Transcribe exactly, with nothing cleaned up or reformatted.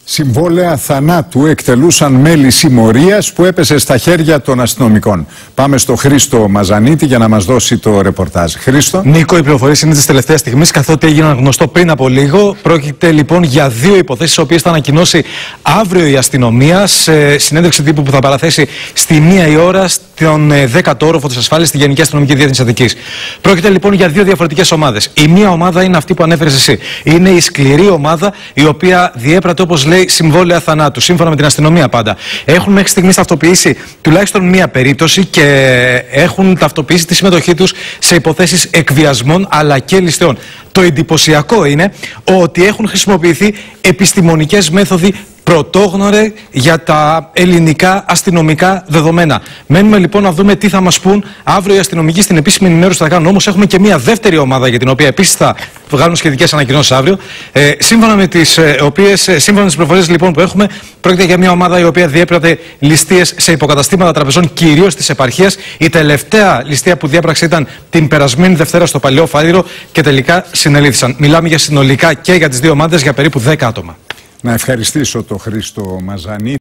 Συμβόλαια θανάτου εκτελούσαν μέλη συμμορίας που έπεσε στα χέρια των αστυνομικών. Πάμε στο Χρήστο Μαζανίτη για να μας δώσει το ρεπορτάζ. Χρήστο. Νίκο, οι πληροφορίες είναι της τελευταίας στιγμής, καθότι έγιναν γνωστό πριν από λίγο. Πρόκειται λοιπόν για δύο υποθέσεις, τις οποίες θα ανακοινώσει αύριο η αστυνομία σε συνέντευξη τύπου που θα παραθέσει στη μία η ώρα στον δέκατο όροφο της ασφάλειας στη Γενική Αστυνομική Διεύθυνση Αττικής. Πρόκειται λοιπόν για δύο διαφορετικές ομάδες. Η μία ομάδα είναι αυτή που ανέφερες εσύ. Είναι η σκληρή ομάδα, η οποία διέπρατε, όπως λέει, συμβόλαια θανάτου, σύμφωνα με την αστυνομία πάντα. Έχουν μέχρι στιγμής ταυτοποιήσει τουλάχιστον μία περίπτωση και έχουν ταυτοποιήσει τη συμμετοχή τους σε υποθέσεις εκβιασμών αλλά και ληστεών. Το εντυπωσιακό είναι ότι έχουν χρησιμοποιηθεί επιστημονικές μέθοδοι πρωτόγνωρε για τα ελληνικά αστυνομικά δεδομένα. Μένουμε λοιπόν να δούμε τι θα μας πούν αύριο οι αστυνομικοί στην επίσημη ενημέρωση που θα κάνουν. Όμως έχουμε και μια δεύτερη ομάδα για την οποία επίσης θα βγάλουν σχετικές ανακοινώσεις αύριο. Ε, σύμφωνα με τις ε, οποίες, σύμφωνα με τις πληροφορίες λοιπόν που έχουμε, πρόκειται για μια ομάδα η οποία διέπρατε ληστείες σε υποκαταστήματα τραπεζών, κυρίως της επαρχίας. Η τελευταία ληστεία που διέπραξε ήταν την περασμένη Δευτέρα στο Παλαιό Φάριρο και τελικά συνελήφθησαν. Μιλάμε για συνολικά και για τις δύο ομάδες για περίπου δέκα άτομα. Να ευχαριστήσω τον Χρήστο Μαζανίτη.